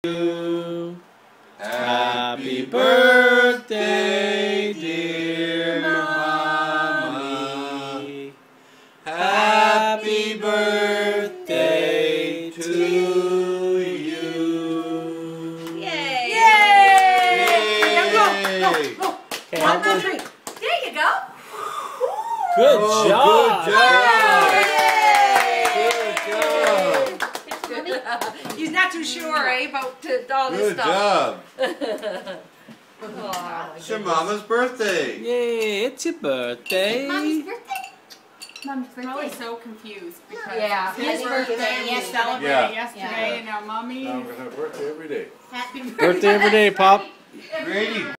you. Happy birthday, dear Mommy. Happy birthday to you. Yay! Yay! Go. Okay, 1, 2, 3. There you go. Good Oh, job. Good job. He's not too sure, about all this Good stuff. job. Oh, It's your mama's birthday. Yay, it's your birthday. Mommy's birthday? Mommy's birthday. Probably so confused because Yeah. it's his birthday. We celebrated Yeah. yesterday, and now mommy. Now I'm gonna have a birthday every day. Happy Birthday every day, Pop. Grady.